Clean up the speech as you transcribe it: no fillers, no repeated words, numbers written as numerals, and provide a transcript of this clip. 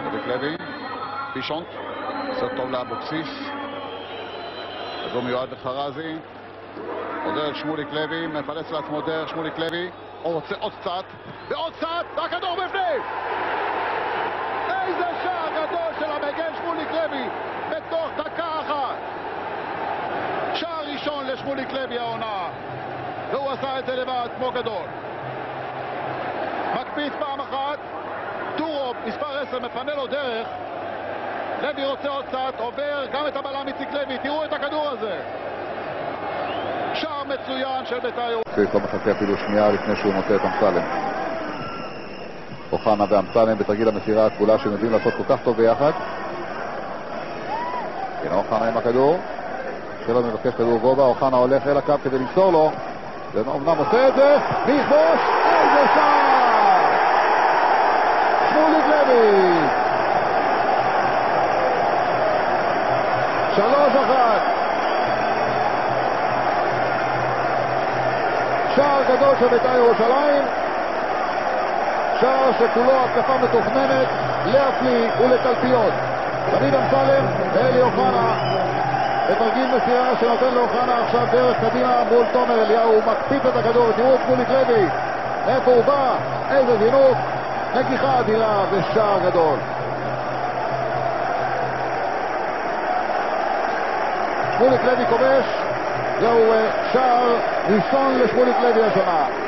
שמוליק לוי, פישונט, עושה טוב לאבוקסיס, כדור מיועד לחרזי, עובר שמוליק לוי, מפלס לעצמו דרך שמוליק לוי, הוא רוצה עוד קצת, ועוד קצת, והכדור בפנים! איזה שער גדול של המגן שמוליק לוי, בתוך דקה אחת! שער ראשון לשמוליק לוי העונה, והוא עשה את זה לבד כמו גדול. מקפיץ פעם אחת, טורוב, מספר 10, מפנה לו דרך, לוי רוצה עוד קצת, עובר גם את הבלם איציק לוי, תראו את הכדור הזה. שער מצוין של בית"ר ירושלים. לא מחכה אפילו שנייה לפני שהוא מוצא את אמסלם. אוחנה ואמסלם בתרגיל המסירה הכפולה שהם יודעים לעשות כל כך טוב ביחד. הנה אוחנה עם הכדור. שלא מבקש כדור גובה, אוחנה הולך אל הקו כדי למסור לו. ואומנם עושה את זה, נכבוש, איזה שער! שמוליק לוי! 3-1. שער גדול של בית"ר ירושלים, שער שכולו התקפה מתוכננת להפליא ולתלפיות. דוד אמסלם ואלי אוחנה בתרגיל מסירה שנותן לאוחנה עכשיו דרך קדימה מול תומר אליהו, הוא מקפיץ את הכדור, תראו את שמוליק לוי איפה הוא בא, איזה זינוק, נגיחה אדירה ושער גדול. שמוליק לוי כובש, זהו שער ראשון לשמוליק לוי השנה.